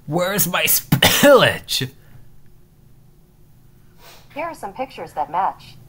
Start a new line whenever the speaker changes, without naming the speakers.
Where's my spillage?
Here are some pictures that match.